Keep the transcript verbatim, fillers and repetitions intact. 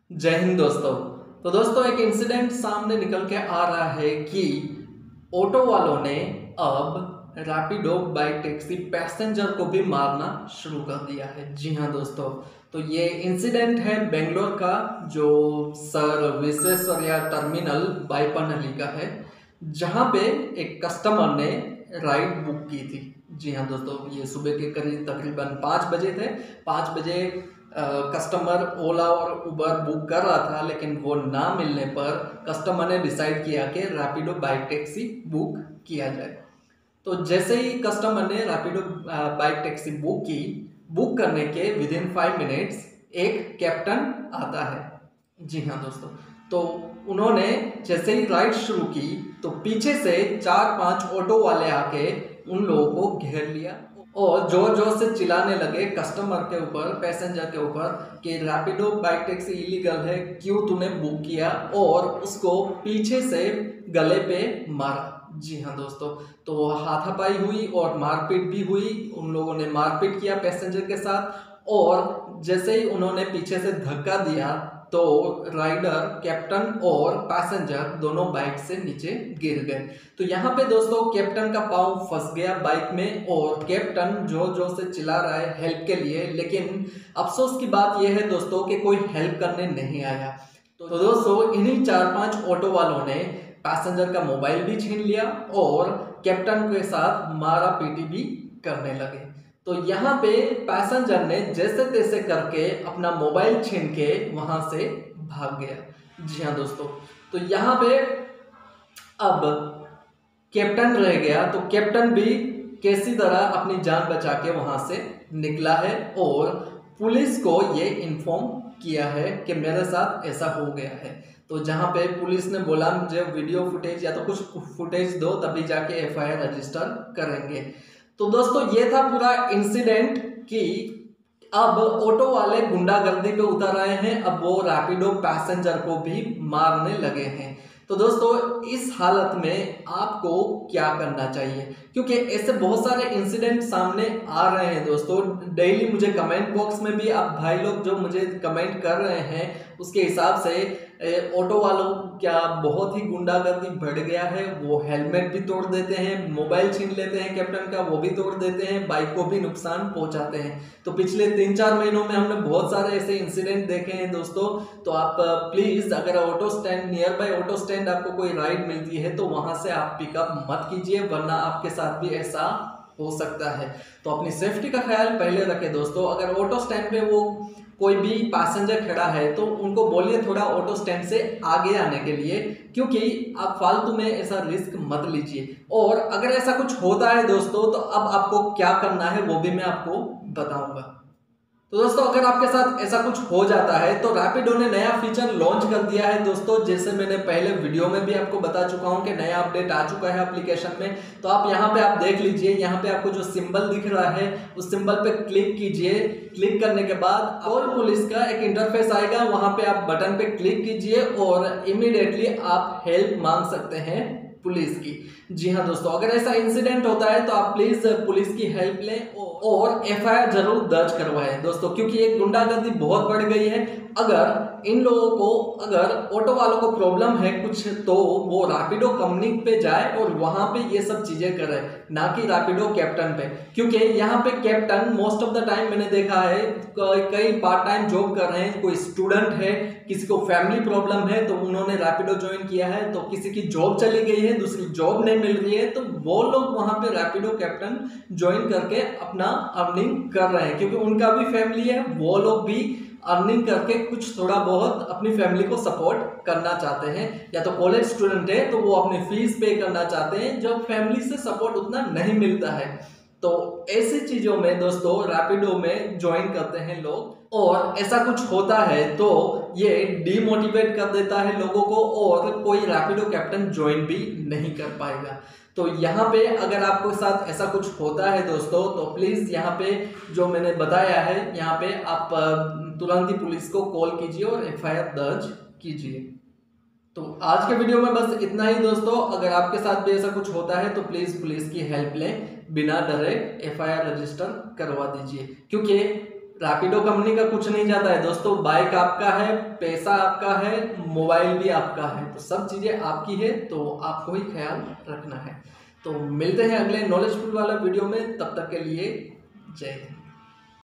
जय हिंद दोस्तों। तो दोस्तों एक इंसिडेंट सामने निकल के आ रहा है कि ऑटो वालों ने अब रैपिडो बाइक टैक्सी पैसेंजर को भी मारना शुरू कर दिया है। जी हाँ दोस्तों, तो ये इंसिडेंट है बेंगलोर का, जो सर विश्वेश्वरैया टर्मिनल बाईपन्नहल्ली का है, जहाँ पे एक कस्टमर ने राइड बुक की थी। जी हाँ दोस्तों, ये सुबह के करीब तकरीबन पाँच बजे थे। पाँच बजे कस्टमर ओला और उबर बुक कर रहा था, लेकिन वो ना मिलने पर कस्टमर ने डिसाइड किया कि रैपिडो बाइक टैक्सी बुक किया जाए। तो जैसे ही कस्टमर ने रैपिडो बाइक टैक्सी बुक की, बुक करने के विद इन फाइव मिनट्स एक कैप्टन आता है। जी हाँ दोस्तों, तो उन्होंने जैसे ही राइड शुरू की तो पीछे से चार पांच ऑटो वाले आके उन लोगों को घेर लिया और जोर जोर से चिल्लाने लगे कस्टमर के ऊपर, पैसेंजर के ऊपर, कि रैपिडो बाइक टैक्सी इलीगल है, क्यों तूने बुक किया, और उसको पीछे से गले पे मारा। जी हाँ दोस्तों, तो हाथापाई हुई और मारपीट भी हुई। उन लोगों ने मारपीट किया पैसेंजर के साथ, और जैसे ही उन्होंने पीछे से धक्का दिया तो राइडर, कैप्टन और पैसेंजर दोनों बाइक से नीचे गिर गए। तो यहाँ पे दोस्तों कैप्टन का पाँव फंस गया बाइक में और कैप्टन जोर जोर से चिल्ला रहा है हेल्प के लिए, लेकिन अफसोस की बात यह है दोस्तों कि कोई हेल्प करने नहीं आया। तो दोस्तों इन्हीं चार पांच ऑटो वालों ने पैसेंजर का मोबाइल भी छीन लिया और कैप्टन के साथ मारा पीटी भी करने लगे। तो यहाँ पे पैसेंजर ने जैसे तैसे करके अपना मोबाइल छीन के वहां से भाग गया। जी हाँ दोस्तों, तो यहाँ पे अब कैप्टन रह गया। तो कैप्टन भी कैसी तरह अपनी जान बचा के वहां से निकला है और पुलिस को ये इन्फॉर्म किया है कि मेरे साथ ऐसा हो गया है। तो जहाँ पे पुलिस ने बोला मुझे वीडियो फुटेज या तो कुछ फुटेज दो, तभी जाके एफ आई आर रजिस्टर करेंगे। तो दोस्तों ये था पूरा इंसिडेंट कि अब ऑटो वाले गुंडागर्दी पे उतर आए हैं, अब वो रैपिडो पैसेंजर को भी मारने लगे हैं। तो दोस्तों इस हालत में आपको क्या करना चाहिए, क्योंकि ऐसे बहुत सारे इंसिडेंट सामने आ रहे हैं दोस्तों। डेली मुझे कमेंट बॉक्स में भी आप भाई लोग जो मुझे कमेंट कर रहे हैं उसके हिसाब से ऑटो वालों क्या बहुत ही गुंडागर्दी बढ़ गया है। वो हेलमेट भी तोड़ देते हैं, मोबाइल छीन लेते हैं कैप्टन का, वो भी तोड़ देते हैं, बाइक को भी नुकसान पहुंचाते हैं। तो पिछले तीन चार महीनों में हमने बहुत सारे ऐसे इंसिडेंट देखे हैं दोस्तों। तो आप प्लीज अगर auto stand, nearby auto stand आपको कोई राइड मिलती है तो वहां से आप पिकअप मत कीजिए, वरना आपके साथ भी ऐसा हो सकता है। तो अपनी सेफ्टी का ख्याल पहले रखें दोस्तों। अगर ऑटो स्टैंड पे वो कोई भी पैसेंजर खड़ा है तो उनको बोलिए थोड़ा ऑटो स्टैंड से आगे आने के लिए, क्योंकि आप फालतू में ऐसा रिस्क मत लीजिए। और अगर ऐसा कुछ होता है दोस्तों तो अब आपको क्या करना है वो भी मैं आपको बताऊंगा। तो दोस्तों अगर आपके साथ ऐसा कुछ हो जाता है तो रैपिडो ने नया फीचर लॉन्च कर दिया है दोस्तों। जैसे मैंने पहले वीडियो में भी आपको बता चुका हूं कि नया अपडेट आ चुका है एप्लीकेशन में। तो आप यहां पे आप देख लीजिए, यहां पे आपको जो सिंबल दिख रहा है उस सिंबल पे क्लिक कीजिए। क्लिक करने के बाद कॉल पुलिस का एक इंटरफेस आएगा, वहां पे आप बटन पे क्लिक कीजिए और इमीडिएटली आप हेल्प मांग सकते हैं पुलिस की। जी हाँ दोस्तों, अगर ऐसा इंसिडेंट होता है तो आप प्लीज पुलिस की हेल्प लें और एफ आई आर जरूर दर्ज करवाएं दोस्तों, क्योंकि ये गुंडागर्दी बहुत बढ़ गई है। अगर इन लोगों को, अगर ऑटो वालों को प्रॉब्लम है कुछ, तो वो रैपिडो कंपनी पे जाए और वहां पे ये सब चीजें करे, ना कि रैपिडो कैप्टन पे। क्योंकि यहाँ पे captain most of the time मैंने देखा है कई पार्ट टाइम जॉब कर रहे हैं, कोई स्टूडेंट है, किसी को फैमिली प्रॉब्लम है तो उन्होंने रैपिडो ज्वाइन किया है, तो किसी की जॉब चली गई है, दूसरी जॉब नहीं मिल रही है, तो वो लोग वहां पे रैपिडो कैप्टन ज्वाइन करके अपना अर्निंग कर रहे हैं, क्योंकि उनका भी फैमिली है, वो लोग भी अर्निंग करके कुछ थोड़ा बहुत अपनी फैमिली को सपोर्ट करना चाहते हैं। या तो कॉलेज स्टूडेंट है तो वो अपनी फीस पे करना चाहते हैं, जब फैमिली से सपोर्ट उतना नहीं मिलता है। तो ऐसी चीजों में दोस्तों रैपिडो में ज्वाइन करते हैं लोग, और ऐसा कुछ होता है तो ये डीमोटिवेट कर देता है लोगों को और कोई रैपिडो कैप्टन ज्वाइन भी नहीं कर पाएगा। तो यहाँ पे अगर आपके साथ ऐसा कुछ होता है दोस्तों तो प्लीज यहाँ पे जो मैंने बताया है, यहाँ पे आप तुरंत ही पुलिस को कॉल कीजिए और एफ आई आर दर्ज कीजिए। तो आज के वीडियो में बस इतना ही दोस्तों। अगर आपके साथ भी ऐसा कुछ होता है तो प्लीज पुलिस की हेल्प लें, बिना डरे एफ आई आर रजिस्टर करवा दीजिए, क्योंकि रैपिडो कंपनी का कुछ नहीं जाता है दोस्तों, बाइक आपका है, पैसा आपका है, मोबाइल भी आपका है, तो सब चीज़ें आपकी है, तो आपको ही ख्याल रखना है। तो मिलते हैं अगले नॉलेजफुल वाला वीडियो में, तब तक के लिए जय हिंद।